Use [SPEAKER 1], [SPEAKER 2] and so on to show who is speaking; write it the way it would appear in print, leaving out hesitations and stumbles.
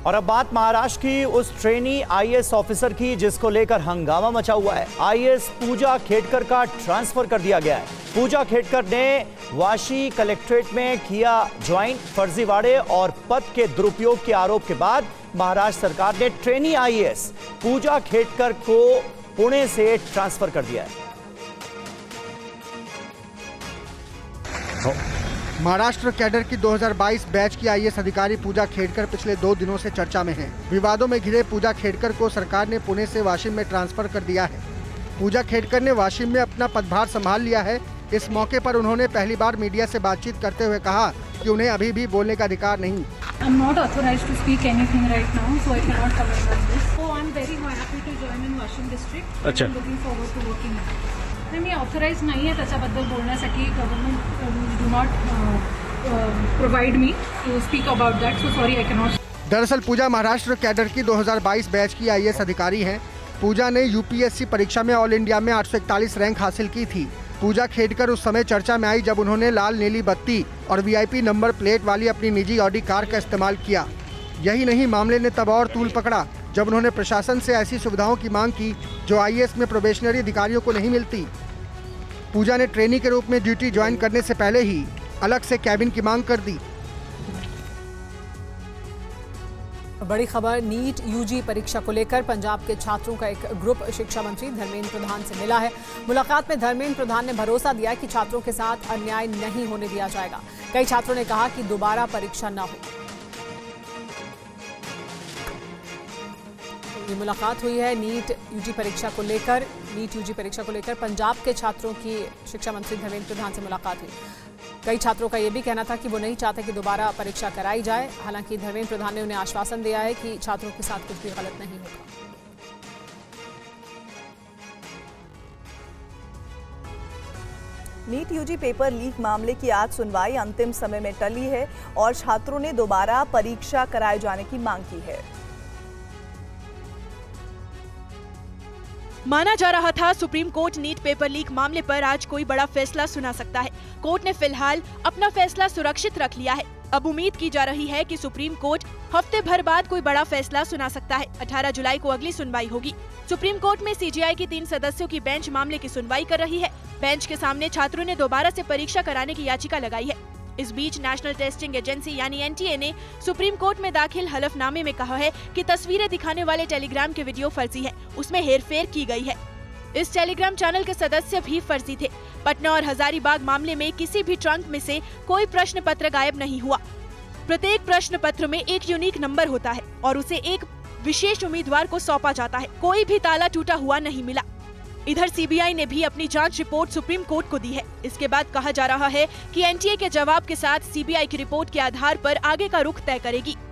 [SPEAKER 1] और अब बात महाराष्ट्र की उस ट्रेनी आईएएस ऑफिसर की जिसको लेकर हंगामा मचा हुआ है। आईएएस पूजा खेडकर का ट्रांसफर कर दिया गया है। पूजा खेडकर ने वाशी कलेक्ट्रेट में किया ज्वाइन। फर्जीवाड़े और पद के दुरुपयोग के आरोप के बाद महाराष्ट्र सरकार ने ट्रेनी आईएएस पूजा खेडकर को पुणे से ट्रांसफर कर दिया है।
[SPEAKER 2] महाराष्ट्र कैडर की 2022 बैच की आईएएस अधिकारी पूजा खेडकर पिछले 2 दिनों से चर्चा में हैं। विवादों में घिरे पूजा खेडकर को सरकार ने पुणे से वाशिम में ट्रांसफर कर दिया है। पूजा खेडकर ने वाशिम में अपना पदभार संभाल लिया है। इस मौके पर उन्होंने पहली बार मीडिया से बातचीत करते हुए कहा कि उन्हें अभी भी बोलने का अधिकार नहीं।
[SPEAKER 3] I'm not authorized to speak anything right now, so I cannot comment on this. So I'm very happy to join in Washington district.
[SPEAKER 4] अच्छा.
[SPEAKER 3] I'm looking forward to working. मी ऑथराइज नाही आहे त्याच्याबद्दल बोलण्यासाठी. Government do not provide me to speak about that, so sorry I can not.
[SPEAKER 2] दरअसल Puja Maharashtra cadre की 2022 batch की IAS अधिकारी हैं। पूजा ने यूपीएससी परीक्षा में ऑल इंडिया में 841 रैंक हासिल की थी। पूजा खेडकर उस समय चर्चा में आई जब उन्होंने लाल नीली बत्ती और वीआईपी नंबर प्लेट वाली अपनी निजी ऑडी कार का इस्तेमाल किया। यही नहीं, मामले ने तब और तूल पकड़ा जब उन्होंने प्रशासन से ऐसी सुविधाओं की मांग की जो आईएएस में प्रोबेशनरी अधिकारियों को नहीं मिलती। पूजा ने ट्रेनी के रूप में ड्यूटी ज्वाइन करने से पहले ही अलग से कैबिन की मांग कर दी।
[SPEAKER 5] बड़ी खबर, नीट यूजी परीक्षा को लेकर पंजाब के छात्रों का एक ग्रुप शिक्षा मंत्री धर्मेंद्र प्रधान से मिला है। मुलाकात में धर्मेंद्र प्रधान ने भरोसा दिया कि छात्रों के साथ अन्याय नहीं होने दिया जाएगा। कई छात्रों ने कहा कि दोबारा परीक्षा न हो। ये मुलाकात हुई है नीट यूजी परीक्षा को लेकर पंजाब के छात्रों की शिक्षा मंत्री धर्मेंद्र प्रधान से मुलाकात हुई। कई छात्रों का यह भी कहना था कि वो नहीं चाहते कि दोबारा परीक्षा कराई जाए। हालांकि धर्मेंद्र प्रधान ने उन्हें आश्वासन दिया है कि छात्रों के साथ कुछ भी गलत नहीं होगा।
[SPEAKER 6] नीट यूजी पेपर लीक मामले की आज सुनवाई अंतिम समय में टली है और छात्रों ने दोबारा परीक्षा कराए जाने की मांग की है।
[SPEAKER 7] माना जा रहा था supreme court NEET paper leak मामले पर आज कोई बड़ा फैसला सुना सकता है। कोर्ट ने फिलहाल अपना फैसला सुरक्षित रख लिया है। अब उम्मीद की जा रही है कि सुप्रीम कोर्ट हफ्ते भर बाद कोई बड़ा फैसला सुना सकता है। 18 जुलाई को अगली सुनवाई होगी। सुप्रीम कोर्ट में सीजेआई की 3 सदस्यों की बेंच मामले की सुनवाई कर रही है। बेंच के सामने छात्रों ने दोबारा से परीक्षा कराने की याचिका लगाई है। इस बीच नेशनल टेस्टिंग एजेंसी यानी एनटीए ने सुप्रीम कोर्ट में दाखिल हलफनामे में कहा है कि तस्वीरें दिखाने वाले टेलीग्राम के वीडियो फर्जी है, उसमें हेरफेर की गई है। इस टेलीग्राम चैनल के सदस्य भी फर्जी थे। पटना और हजारीबाग मामले में किसी भी ट्रंक में से कोई प्रश्न पत्र गायब नहीं हुआ। प्रत्येक प्रश्न पत्र में एक यूनिक नंबर होता है और उसे एक विशेष उम्मीदवार को सौंपा जाता है। कोई भी ताला टूटा हुआ नहीं मिला। इधर सीबीआई ने भी अपनी जांच रिपोर्ट सुप्रीम कोर्ट को दी है। इसके बाद कहा जा रहा है कि एनटीए के जवाब के साथ सीबीआई की रिपोर्ट के आधार पर आगे का रुख तय करेगी।